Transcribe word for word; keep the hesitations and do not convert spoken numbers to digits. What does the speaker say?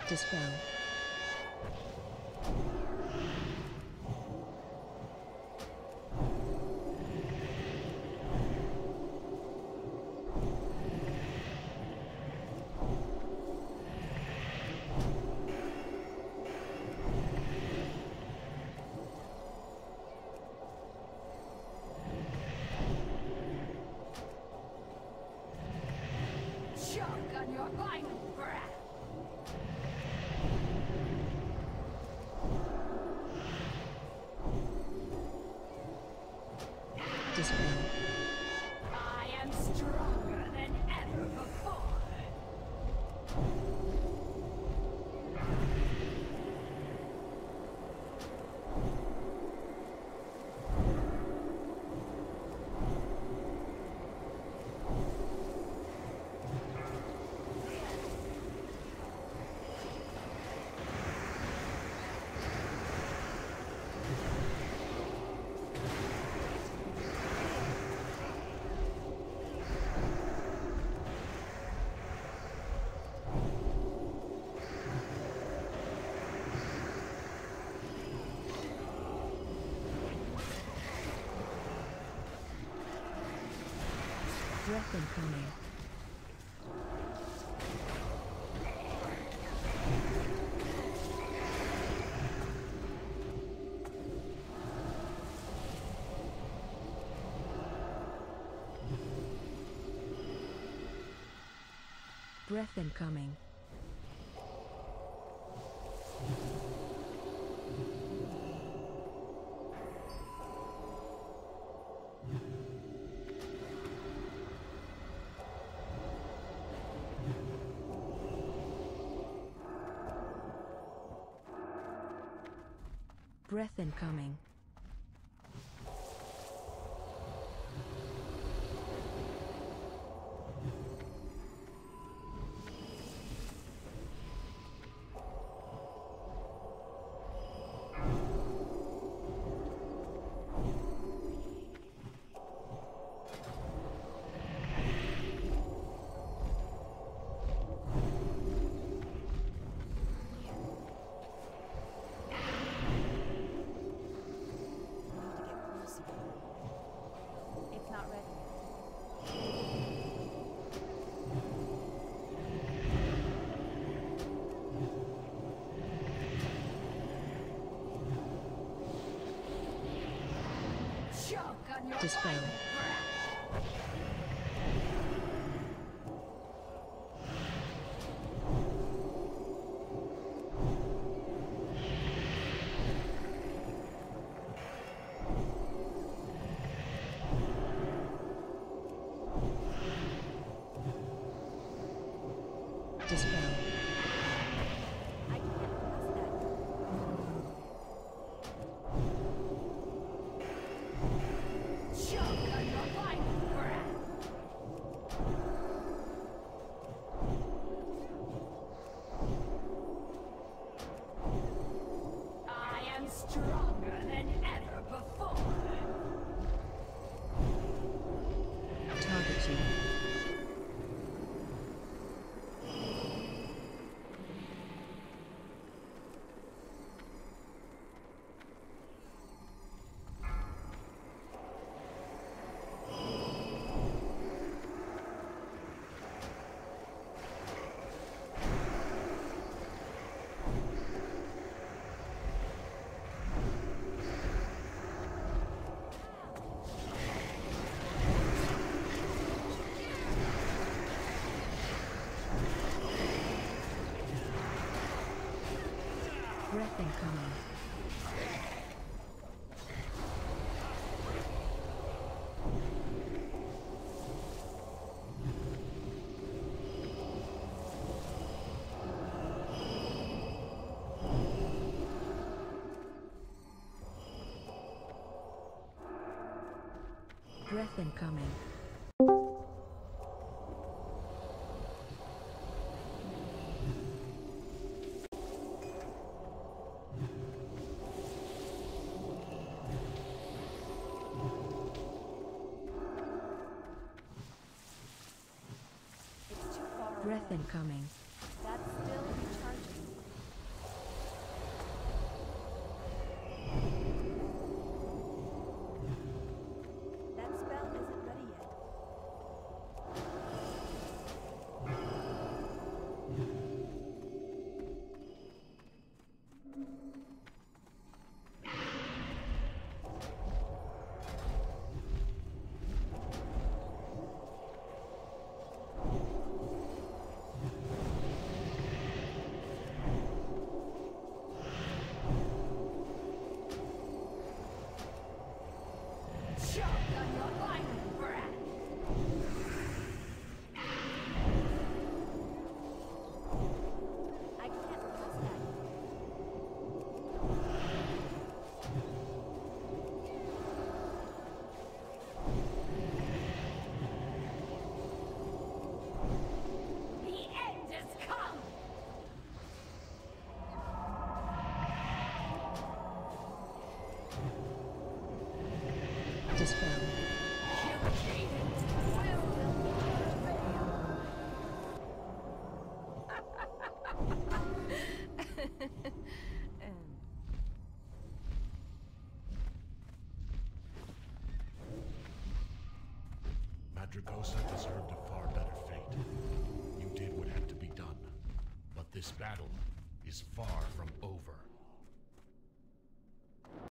Dispel. Choke on your final breath. Dispel. I am stronger than ever before. Breath incoming. Breath incoming. Breath incoming. It's not ready. Choke on your Dispel. final breath. Dispel. I can't pass that. Choke on your final breath. I am stronger than ever before. Target you. Breath incoming. Breath incoming. It's too far Breath away. incoming. That's still recharging. Dispel. Madragosa deserved a far better fate. You did what had to be done. But this battle is far from over.